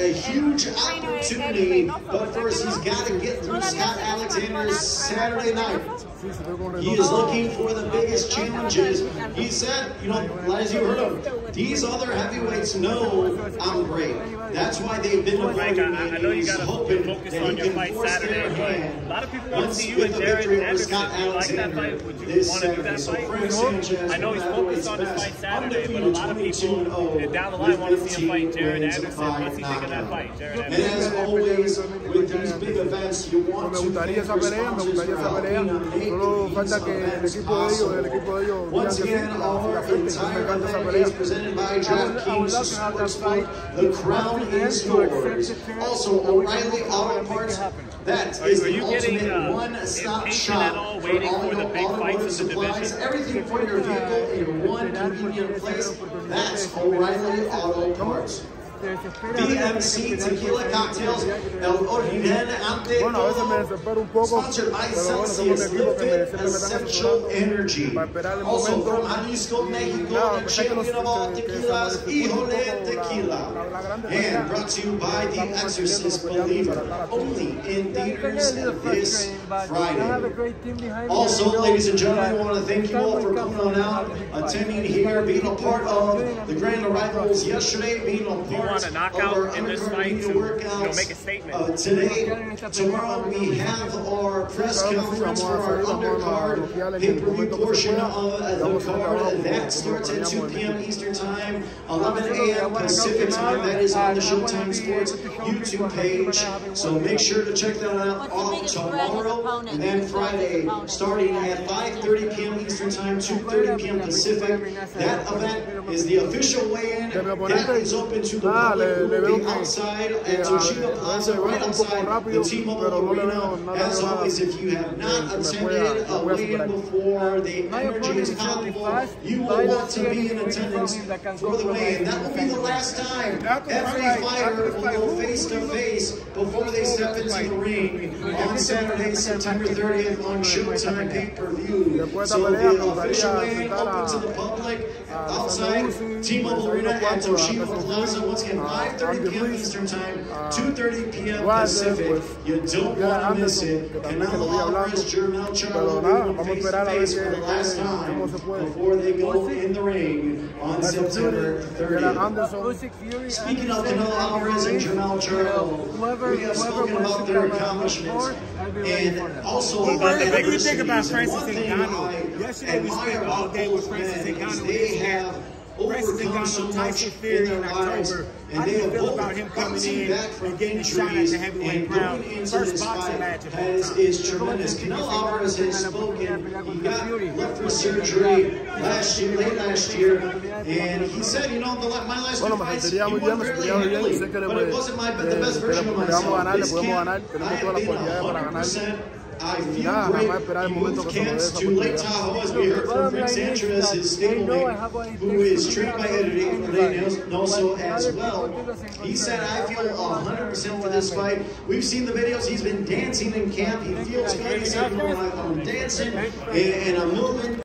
a huge opportunity, but first he's got to get through Scott Alexander's Saturday night. He is looking for the biggest challenges. He said, you know, as you heard him, these other heavyweights know I'm great. That's why they've been avoiding me. I know you got to focus on your fight Saturday, but a lot of people want to see you and Jared Anderson. Do you like that fight? Would you want to do that fight? I know he's focused on his fight Saturday, but a lot of people down the line want to see him fight Jared Anderson. What's he think of that fight, Jared Anderson? And as always, with these big events, you want to make your sponsors proud. Solo falta que el equipo de ellos Once again, our entire event is presented by DraftKings Sportsbook. The crown is yours. Also, O'Reilly Auto Parts. That is the ultimate one-stop shop for all your automotive supplies. Everything for your vehicle in one convenient place. That's O'Reilly Auto Parts. BMC Tequila Cocktails, El Origen Ante Todo, sponsored by Celsius Liquid Essential Energy. Also from Jalisco, Mexico, the champion of all tequilas, Híjole Tequila. And brought to you by The Exorcist Believer, only in theaters this Friday. Also, ladies and gentlemen, I want to thank you all for coming on out, attending here, being a part of the grand arrivals yesterday, being a part want a knockout in this fight to make a statement. Today, tomorrow we have our press conference for our undercard pay-per-view portion of the card. That starts at 2 p.m. Eastern Time, 11 a.m. Pacific Time. That is on the Showtime Sports YouTube page. So make sure to check that out all tomorrow and Friday, starting at 5:30 p.m. Eastern Time, 2:30 p.m. Pacific. That event is the official weigh-in. That is open to the public. Will be outside at Toshiba Plaza, right outside the T-Mobile Arena. As always, if you have not attended a weigh-in before, the energy is palpable. You will want to be in attendance for the weigh-in. That will be the last time every fighter will go face-to-face before they step into the ring on Saturday, September 30th on Showtime pay-per-view. So the official weigh-in open to the public outside T-Mobile Arena at Toshiba Plaza. Once again, 5:30 p.m. Eastern Time, 2:30 p.m. Pacific. You don't want to miss it. Canelo Alvarez, Jermell Charlo will go face-to-face for the last time before they go in the ring on September 30th. Speaking of Canelo Alvarez and Jermell Charlo, we have spoken about their accomplishments and also about the What do you think about Francis Ngannou? Yesterday we spent all day with Francis Ngannou. They have overcome so much in their lives, and they have both bouncing back from injuries and going into this fight is tremendous. Canelo Alvarez has spoken. He got left for surgery late last year, and he said, you know, my last two fights, he won fairly handily, but it wasn't the best version of myself. This camp, I have been 100%. I feel great. He moved camps to Lake Tahoe, as we heard from Rick Sanchez, his stablemate, who is trained by Eddie Reynoso as well. He said, I feel 100% for this fight. We've seen the videos. He's been dancing in camp. He feels good. He said, you know, I'm dancing and I'm moving.